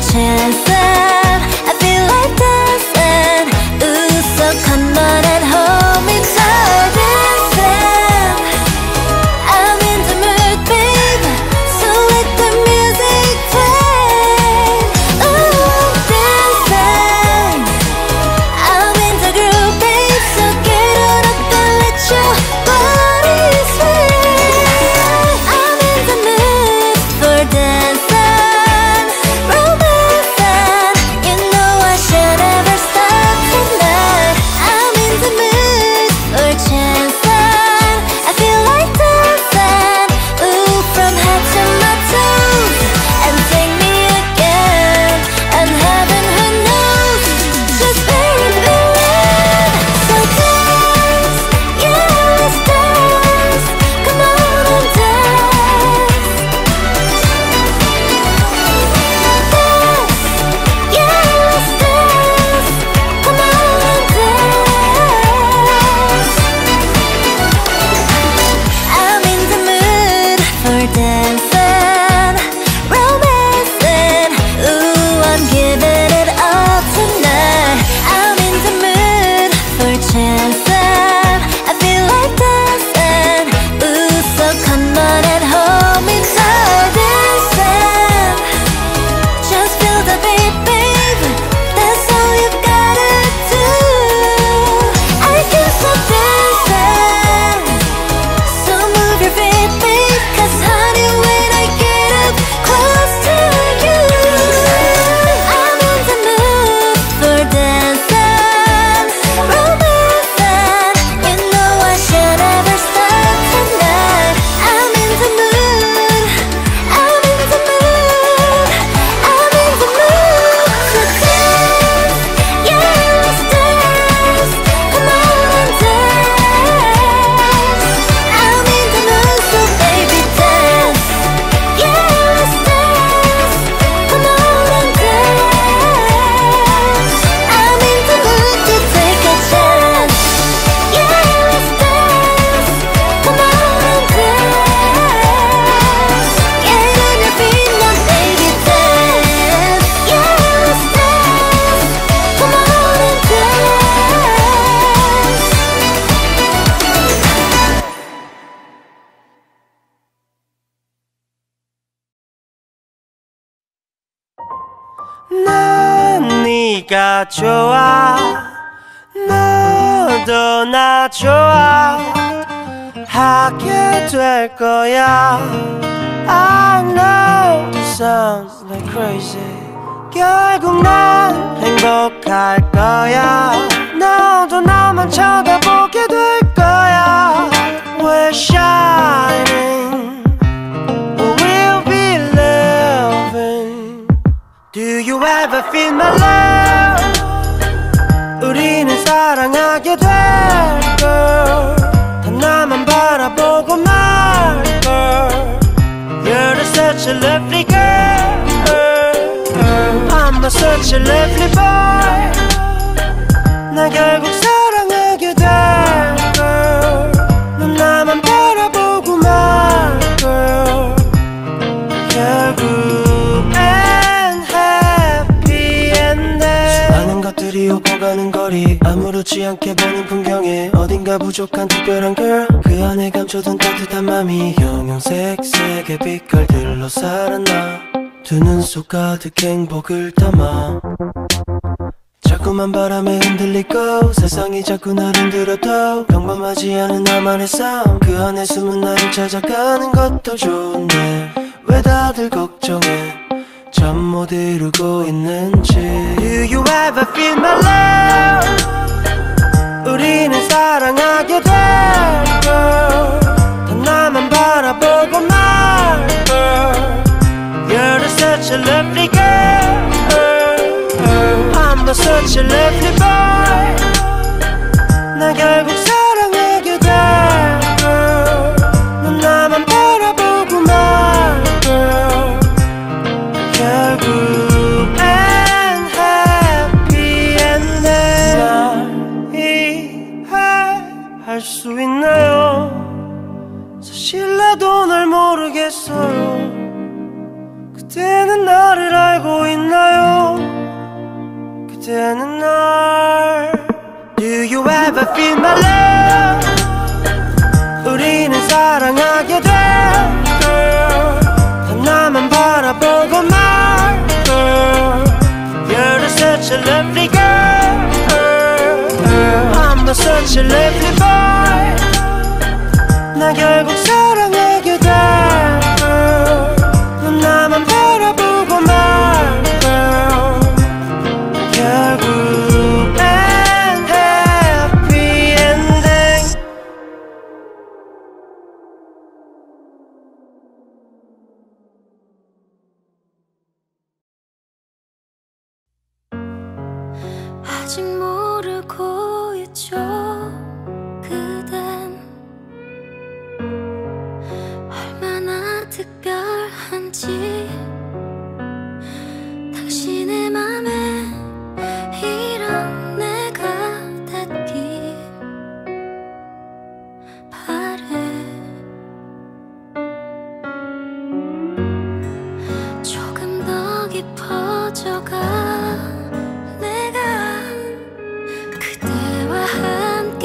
chance and I feel like dancing. Ooh, so come on and hold me tight, dancing. I'm in the mood, babe, so let the music play. Ooh, dancing. I'm in the groove, babe, so get on up and let your body sway. I'm in the mood for dancing, romancing. You know I should never stop tonight. I'm in the mood for chancing. I feel like dancing, ooh, from head to my toes. And take me again, and heaven who knows, just very believe. So dance, yeah, let's dance. Come on and dance. Dance, yeah, let's dance. Come on and dance. I'm in the mood for dancing, romancing. Ooh, I'm giving it all tonight. I'm in the mood for chancing. I feel like dancing. Ooh, so come on and hold me tight, dancing. Just feel the beat, babe. That's all you've gotta do. I can stop dancing. So move your feet, babe, 'cause honey, when I get up close to you, I'm in the mood for dancing, romancing. You know I should never stop tonight. I'm in the mood, I'm in the mood, I'm in the mood to dance. Yeah, let's dance. Come on and dance. I'm in the mood, so baby dance. Yeah, let's dance. Come on and dance. I'm in the mood to take a chance. Yeah, let's dance. Come on and dance. Get on your feet now, baby, dance. Yeah, let's dance. Come on and dance. 난 네가 좋아, 너도 나 좋아하게 될 거야. I know this sounds like crazy. 결국 난 행복할 거야. 너도 나만 쳐다보게 될 거야. We're shining, we'll be loving. Do you ever feel my love? 우리는 사랑하게 될걸. 다 나만 바라보고 말걸. You're such a lovely girl. I'm such a lovely boy. 나 결국 사랑하게 될걸. 넌 나만 바라보고 말걸. 결국엔 happy ending. 수많은 것들이 오고 가는 거리, 아무렇지 않게 보는 풍경에 어딘가 부족한 특별한 girl. 그 안에 감춰둔 따뜻한 맘이 형형색색의 빛깔들로 살아나. 두 눈 속 가득 행복을 담아. 자꾸만 바람에 흔들리고 세상이 자꾸 날 흔들어도 평범하지 않은 나만의 삶. 그 안에 숨은 나를 찾아가는 것도 좋은데 왜 다들 걱정해 잠 못 이루고 있는지. Do you ever feel my love? 우리는 사랑하게 될걸. 다 나만 바라보고 말걸. You're such a lovely girl. I'm such a lovely boy. 나 결국 사랑하게 될걸. 넌 나만 바라보고 말걸. 결국엔 happy ending. 날 이해할 수 있나요? 사실 나도 널 모르겠어요. 그대는 나를 알고 있나요? 너 such a lovely boy 나 결국 사랑하게 돼 넌 나만 바라보고 말 결국엔 happy ending 아직 모르고 있죠 그댄 얼마나 특별한지 당신의 맘에 이런 내가 닿길 바래 조금 더 깊어져가 내가 그대와 함께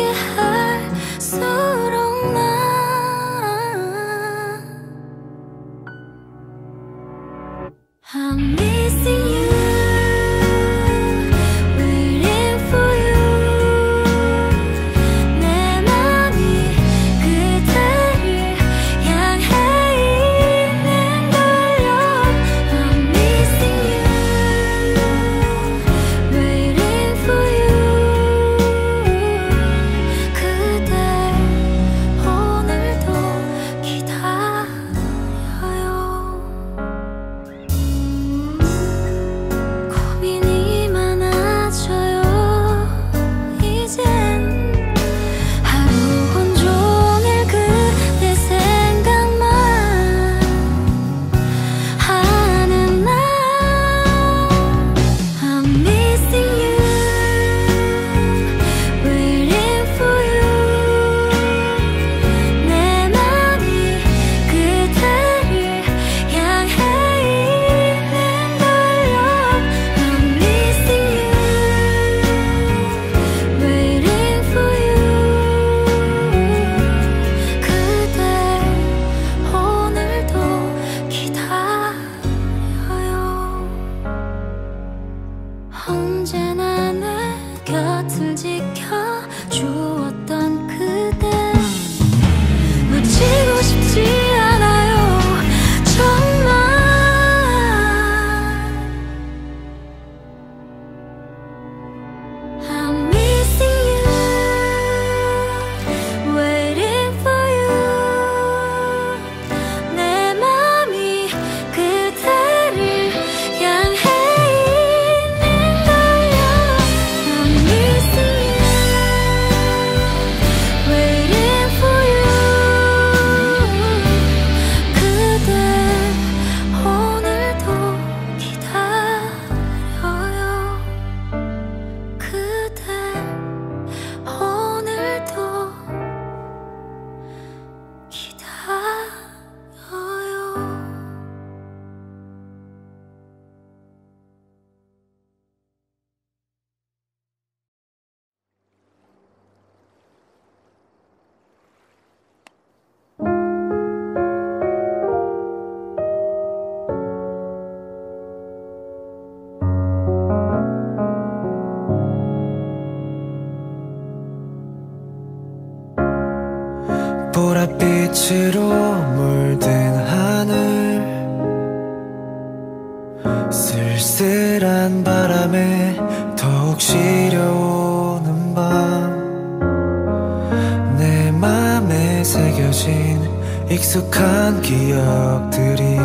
할수록 난 I'm missing you waiting for you 내 맘이 그대를 향해 있는걸요 I'm missing you waiting for you 그댈 오늘도 기다려요 고민이 많아져요 이젠 하루 온종일 그대 생각만 하는 날 I'm missing you waiting for you 내 맘이 그대를 향해 있는걸요 I'm missing you waiting for you 그댈 오늘도 기다려요 언제나 내 곁을 지켜주었던 그대 놓치고 싶지 않아요 정말 I'm missing you waiting for you 내 맘이 그대를 향해 있는걸요 I'm missing you waiting for you 그대 오늘도 기다려요 그대 오늘도 기다려요 보랏빛으로 물든 하늘 쓸쓸한 바람에 더욱 시려오는 밤 내 맘에 새겨진 익숙한 기억들이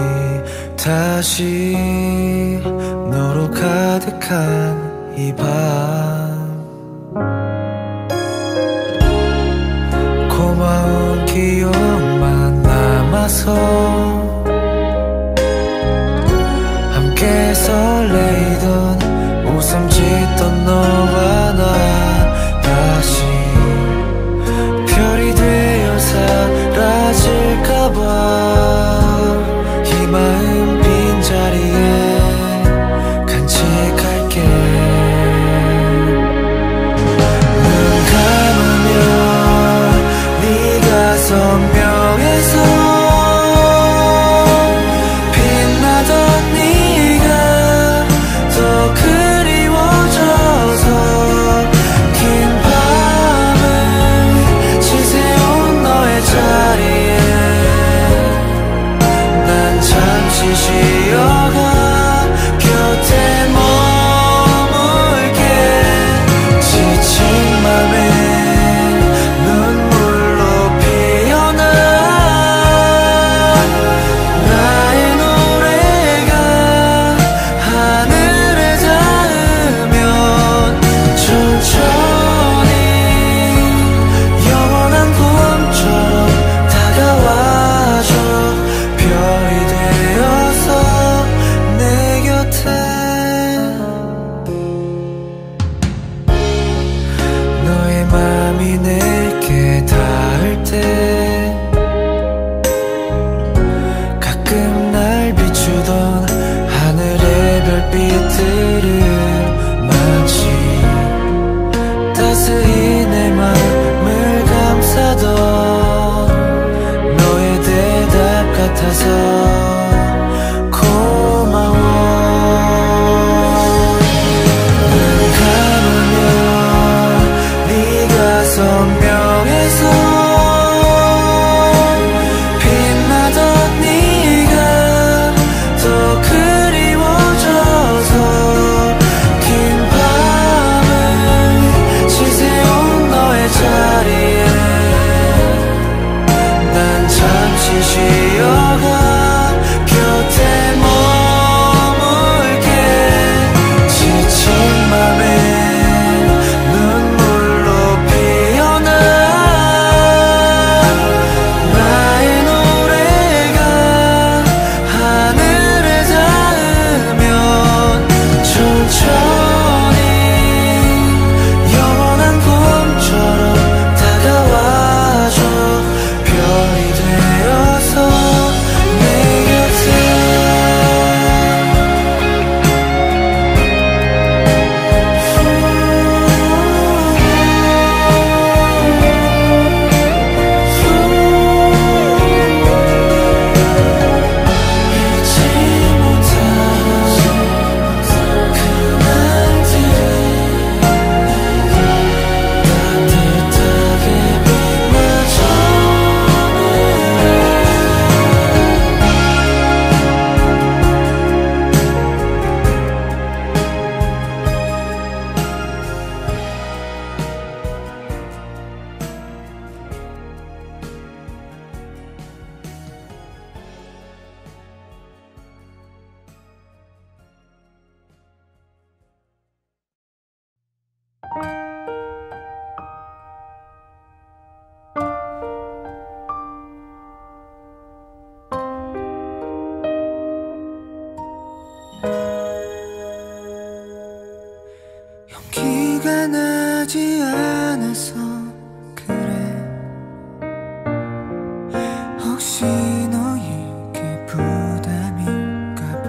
다시 너로 가득한 이 밤 고마운 기억만 남아서 함께 설레이던 웃음 짓던 너와 나 다시 별이 되어 사라질까봐 이 마음 빈자리에 간직할게 눈 감으면 네가 선명해서 화가 나지 않아서 그래. 혹시 너에게 부담인가 봐.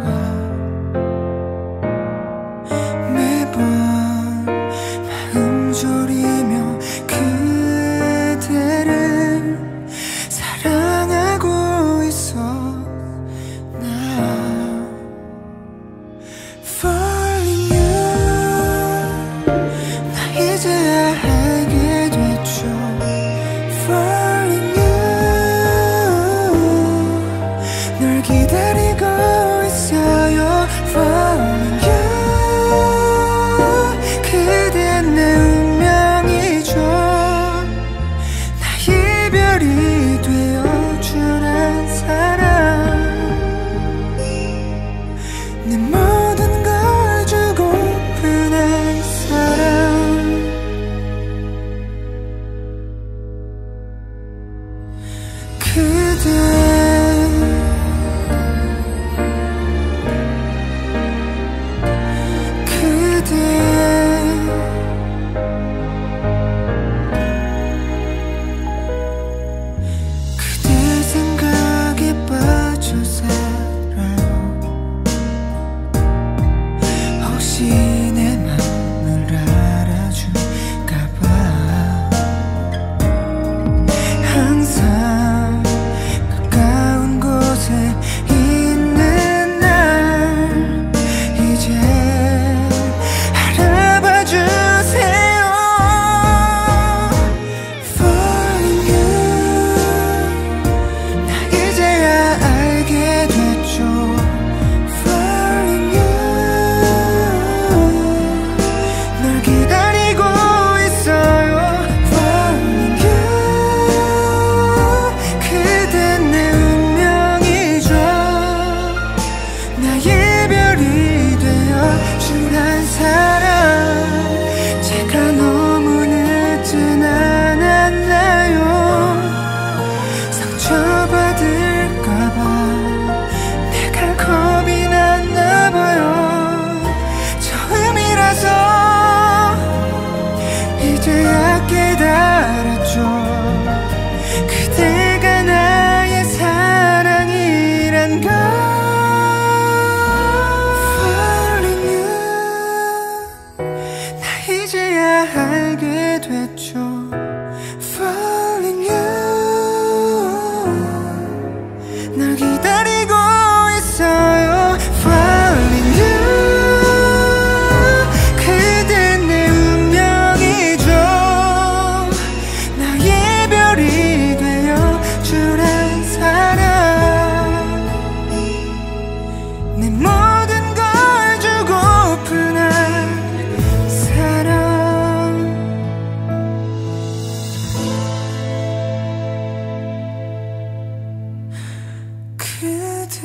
매번 마음 졸이며 그대를 사랑하고 있어. 나 Falling you, 나 이제야 알게 됐죠. Falling you, 널 기다리고 있어요. Falling you, 그댄 내 운명이죠. 나 이별이 되어주란 사람, 내 모든 걸 주고픈 한 사람. 그대 생각에 빠져 살아요. 혹시 내 맘을 알아줄까봐. 항상 가까운 곳에 있는 날 이제 알아봐 주세요. Falling you, 나 이제야 알게 됐죠. Falling you, 널 기다리고 있어요. Falling you, 그댄 내 운명이죠. 나 이별이 되어주란 사람, 제가 너무 늦진 않았나요? 상처받을까봐 내가 겁이 났나봐요. 처음이라서 이제야 깨달았죠. 그대가 나의 사랑이란 걸. Falling you, 나 이제야 알게 됐죠. Falling you, 널 기다리고 있어요. Falling you, 그댄 내 운명이죠. 나 이별이 되어주란 사람, 내 모든 걸 주고픈 한 사람. 그대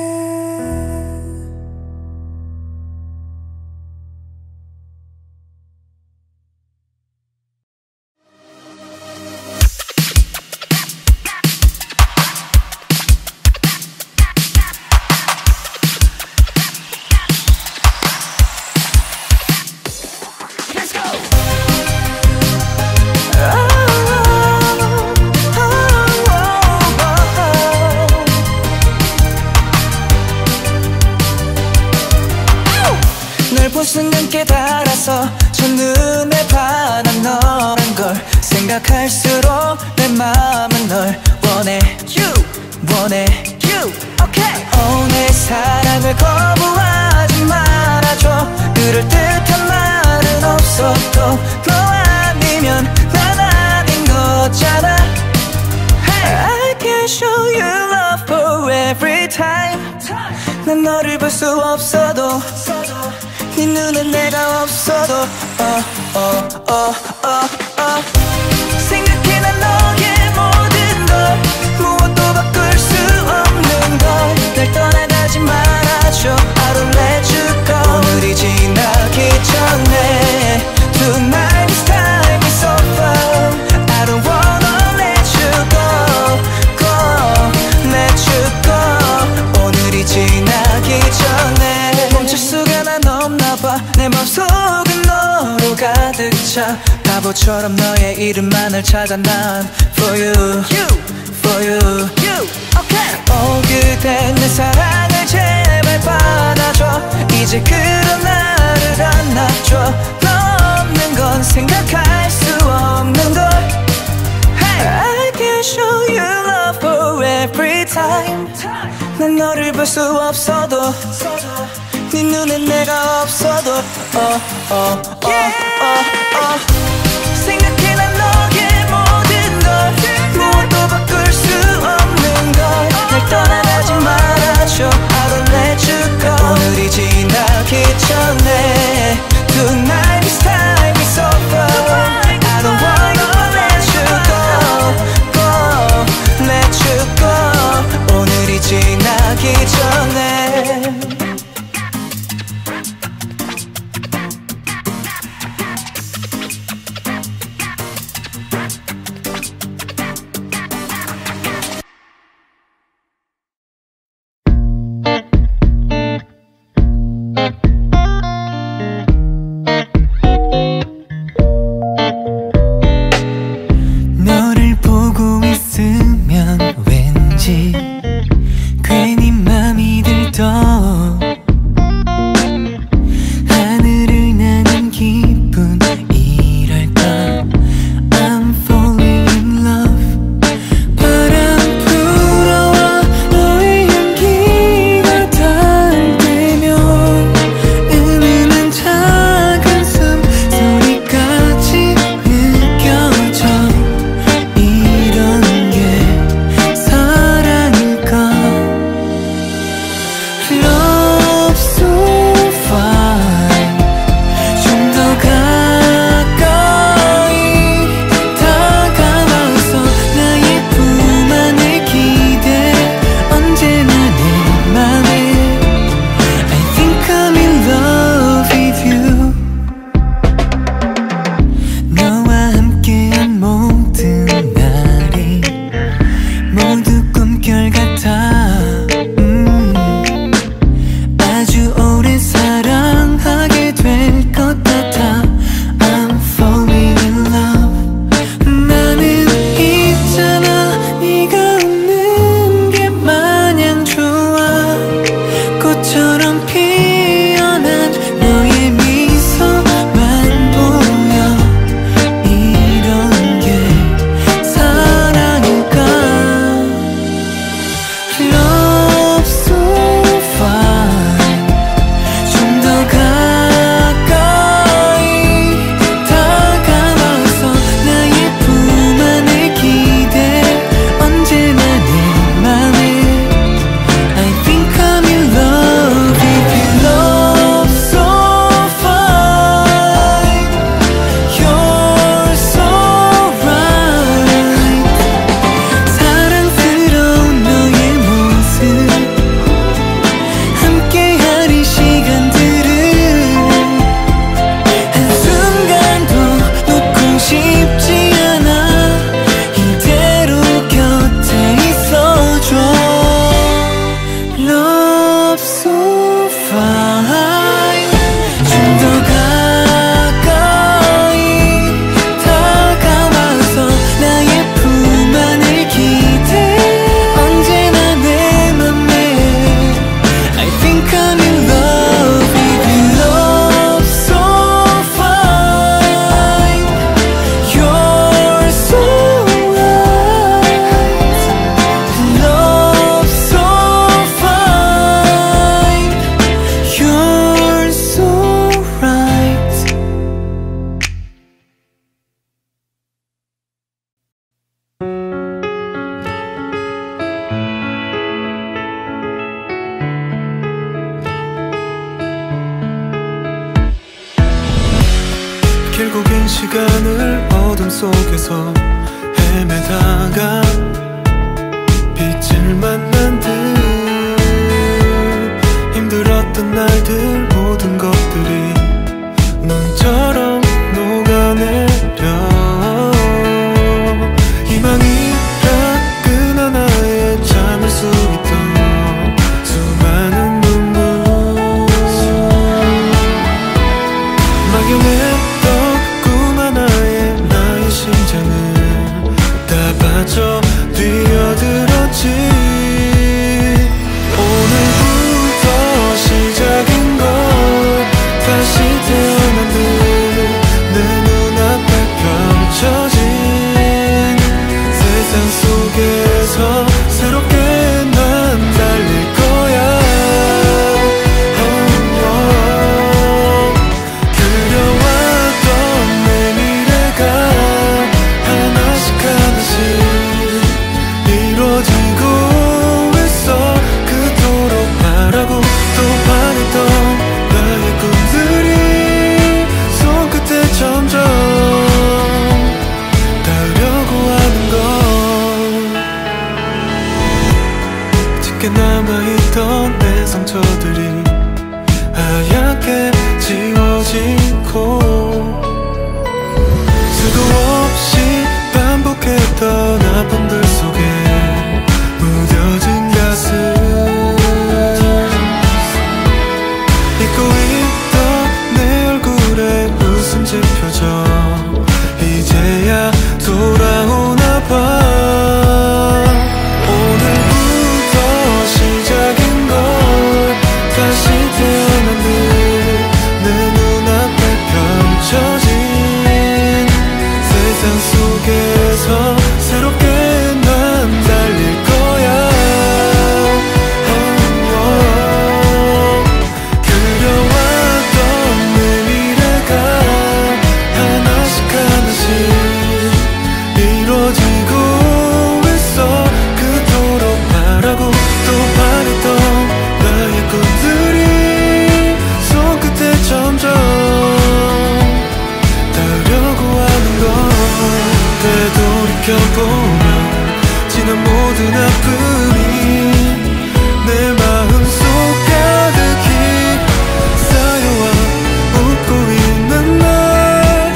널 본 순간 깨달아서 첫눈에 반한 너란 걸 생각할수록 내 마음은 널 원해. You 원해. You okay. 내 사랑을 거부하지 말아줘. 그럴 듯한 말은 없어도 너 아니면 난 아닌 거잖아. I can show you love for every time. 난 너를 볼 수 없어도 네 눈엔 내가 없어도 생각해 난 너의 모든 걸 무엇도 바꿀 수 없는 걸. 날 떠나가지 말아줘. I don't let you go. 오늘이 지나기 전에 Tonight's time is over. I don't wanna let you go, let you go. 오늘이 지나기 전에 멈출 수가 난 없나봐. 내 맘속은 너로 맘도 가득 차 바보처럼 너의 이름만을 찾아 난 For you, for you, okay. 그대 내 사랑을 제발 받아줘 이제 그런 나를 안아줘 너 없는 건 생각할 수 없는 걸 hey. I can show you love for every time 난 너를 볼 수 없어도 네 눈에 내가 없어도 생각해 난 너의 모든 걸 무엇도 바꿀 수 없는 걸 날 떠나가지 말아줘 I don't let you go 오늘이 지나기 전에 Tonight this time is over I don't wanna let you go let you go 오늘이 지나기 전에 시간을 어둠 속에서 헤매다가 빛을 만난 듯 힘들었던 날들 모든 것들이 눈처럼 녹아내려 희망이란 하나에 참을 수 있던 수많은 눈물 막연했던 집 표정 이제야 돌아오나 봐. 오늘부터 시작인 걸 다시 태어난 내 눈앞에 펼쳐진 세상 속에서 새롭게 난 달릴 거야. 그려왔던 내 미래가 하나씩 이루어지고 있어. 그토록 바라고 또 바랬던 나의 꿈들이 손끝에 점점 닿으려고 하는 걸 되돌이켜보면 지난 모든 아픔이 내 마음속 가득히 쌓여와 웃고 있는 날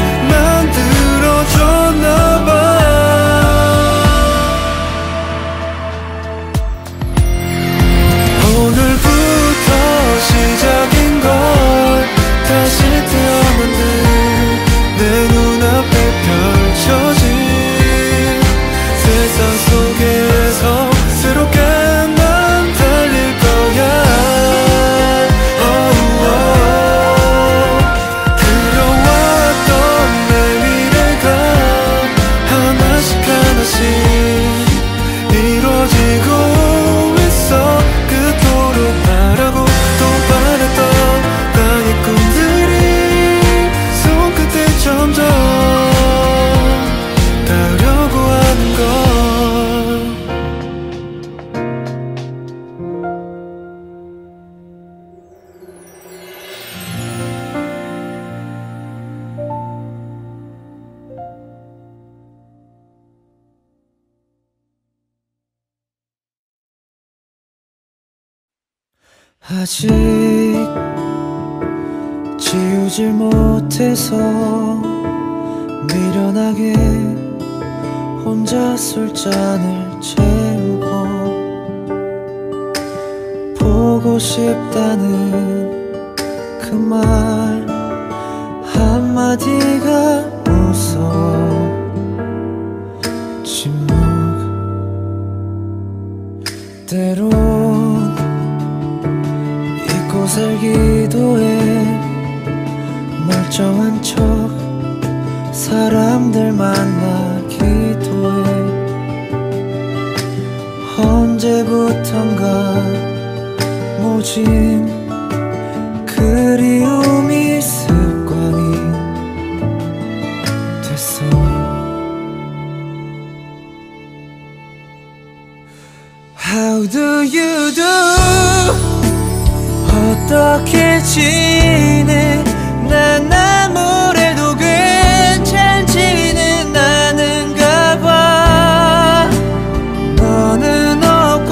만들어줬나봐. 오늘부터 시작인 걸 다시 태어난 내 눈앞에 펼쳐진 세상 속에서 새롭게 난 달릴 거야. 그려왔던 내 미래가 하나씩 이루어지고 있어. 그토록 바라고 또 바랬던 나의 꿈들이 손끝에 점점 닿으려고 하는 걸. 아직 지우질 못해서 미련하게 혼자 술잔을 채우고 보고 싶다는 그 말 한마디가 무서워. 침묵 때론 잊고 살기도 해. 멀쩡한 척 사람들 만나기도 해. 언제부턴가 모진 그리움이 습관이 됐어. How do you do? 어떻게 지내? 난 아무래도 괜찮지는 않은가 봐. 너는 없고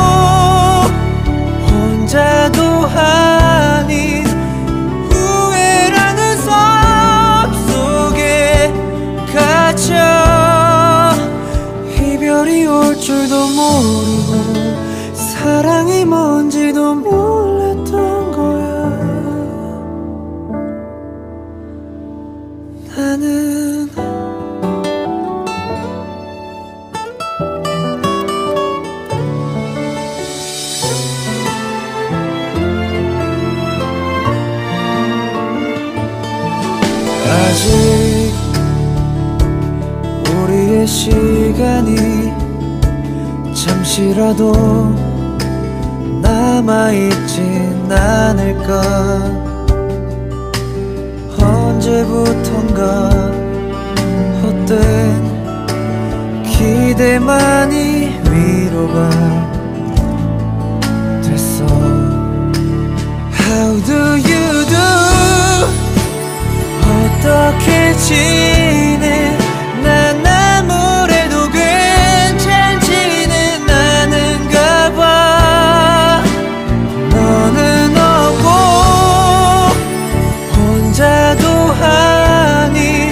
혼자도 아닌 후회라는 섬 속에 갇혀 이별이 올 줄도 모르고 사랑이 뭔지도 몰랐던 거야. 나는 아직 우리의 시간이 잠시라도 남아있진 않을까. 언제부턴가 헛된 기대만이 위로가 됐어. How do you do? 어떻게 지내? 난 아무래도 괜찮지는 않은가 봐. 너는 없고 혼자도 아닌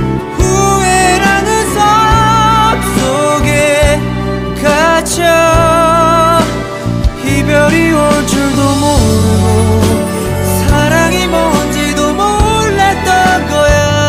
후회라는 섬 속에 갇혀 이별이 올 줄도 모르고 사랑이 뭔지도 몰랐던 거야.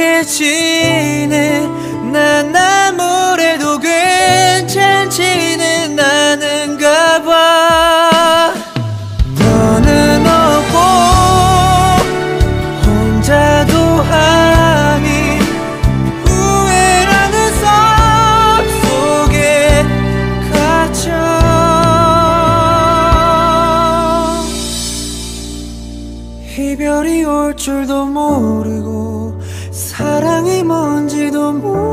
이렇게 지내 난 아무래도 괜찮지는 않은가 봐 너는 없고 혼자도 아닌 후회라는 성 속에 갇혀 이별이 올 줄도 모르고 사랑이 뭔지도 모르고